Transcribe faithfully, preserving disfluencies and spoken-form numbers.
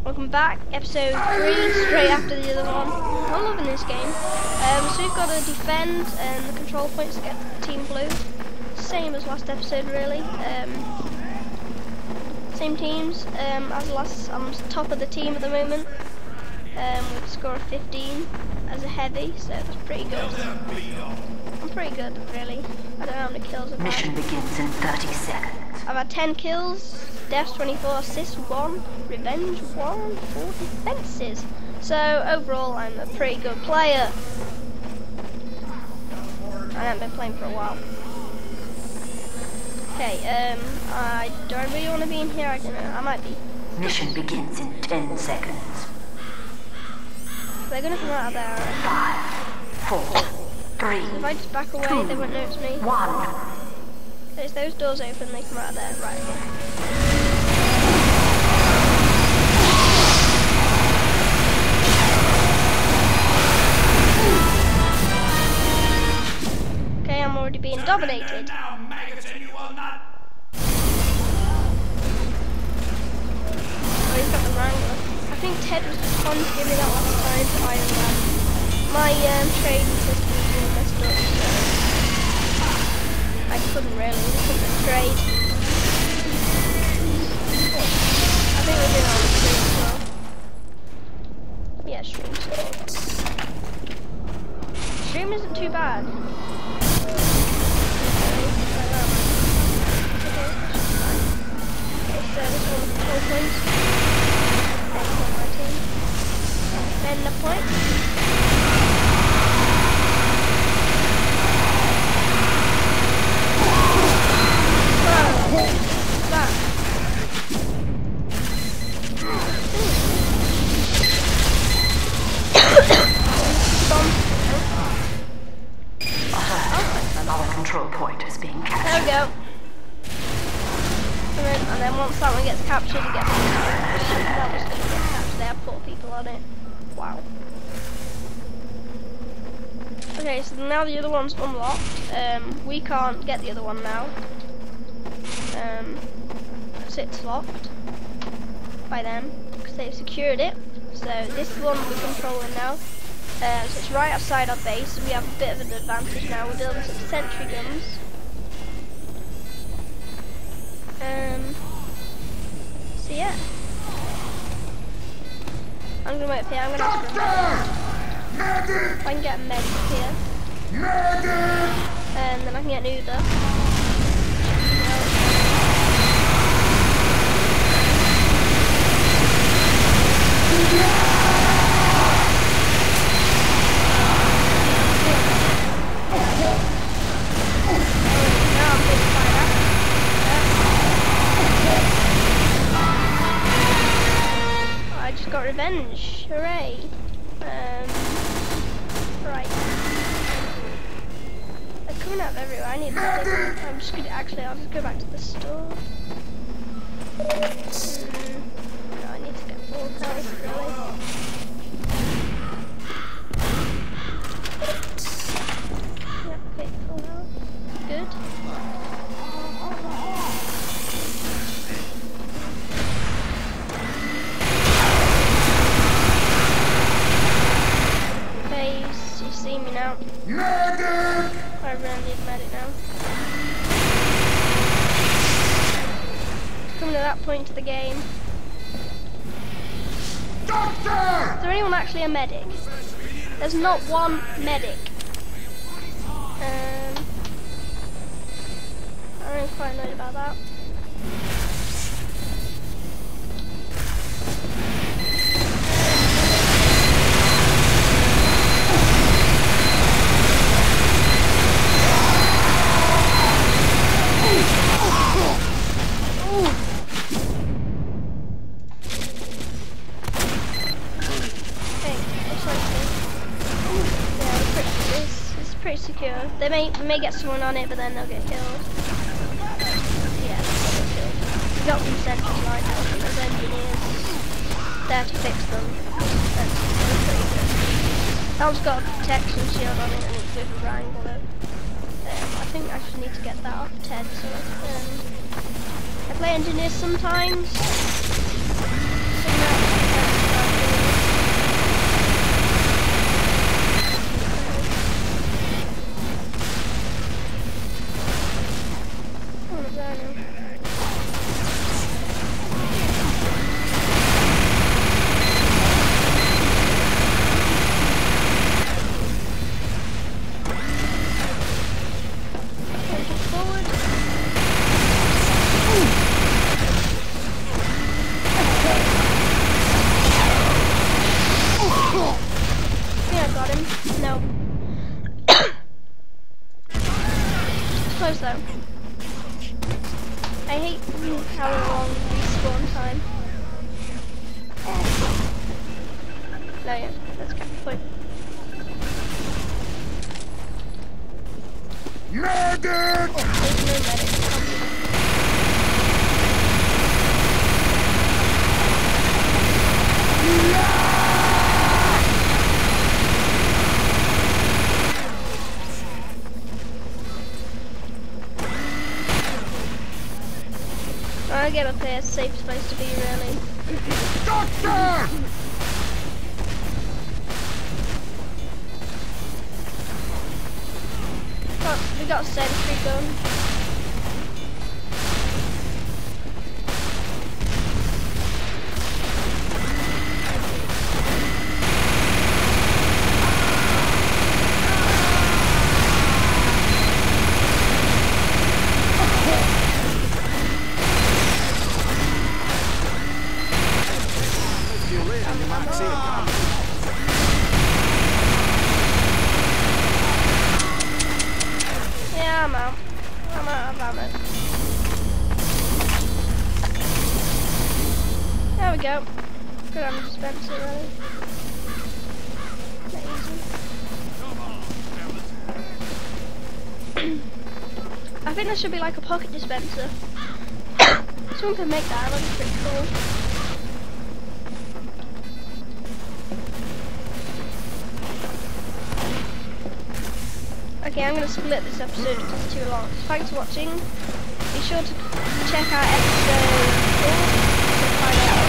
Welcome back, episode three, straight after the other one. I'm loving this game. Um, so we've got to defend and the control points to get Team Blue. Same as last episode really. Um, same teams um, as last. I'm top of the team at the moment um, with a score of fifteen as a heavy, so that's pretty good. I'm pretty good really. I don't know how many kills I've had. Mission begins in thirty seconds. I've had ten kills. Deaths twenty-four, assists one, revenge one, four defences. So overall I'm a pretty good player. I haven't been playing for a while. Okay, um, I do I really want to be in here? I don't know, I might be. Mission begins in ten seconds. They're gonna come out of there. Five, four, three, If I just back away, two, they won't notice me. one. There's those doors open, they come out of there. Right, okay. I'm already being dominated. Now, maggots, and you will not. Oh, he's got the Wrangler. I think Ted was trying to give me that last time for Iron Man. My um, trading system was all messed up, so I couldn't really, I couldn't trade. I think we're doing on the stream as well. Yeah, stream support. Stream isn't too bad. So this one control points. That's on my team. Defend the point. Whoa! What's that? Another control point is being captured. There we go. And then, and then once that one gets captured, you get that was going to get captured. They have four people on it. Wow. Okay, so now the other one's unlocked. Um, we can't get the other one now. Um, so it's locked by them because they've secured it. So this is the one we're controlling now. Um, so it's right outside our base. So we have a bit of an advantage now. We're building some sentry guns. Um, so yeah, I'm gonna wait up here. I'm gonna ask for a medic. If I can get a medic here, and then I can get an Uber. Now I'm getting fired at. I just got revenge, hooray. Um, right. They're coming out of everywhere, I need to stick. I'm just gonna, actually I'll just go back to the store. Mm, no, I need to get full health, really. Yep, okay, full health. Good. See me now. Medic! I really need a medic now. It's coming to that point of the game. Doctor! Is there anyone actually a medic? There's not one medic. Um, I'm quite annoyed about that. Secure. They may they may get someone on it, but then they'll get killed. Yeah, they'll get killed. We got some sentries lined up, and there's engineers there to fix them. That's pretty good. That one's got a protection shield on it, and it's with a Wrangler. Um, I think I just need to get that off Ted. So um, I play engineers sometimes. Sometimes close though. I hate how long respawn time. No, yeah, that's kind of the point. Medic! Oh, there's no medic. I get up here, it's a safe place to be really. Doctor! Oh, we got a sentry gun. Yeah, I'm out. I'm out of ammo. There we go. Good ammo dispenser, really. Amazing. I think there should be like a pocket dispenser. Someone can make that, that'd be pretty cool. Okay, I'm going to split this episode because it's too long. Thanks for watching. Be sure to check out episode four to find out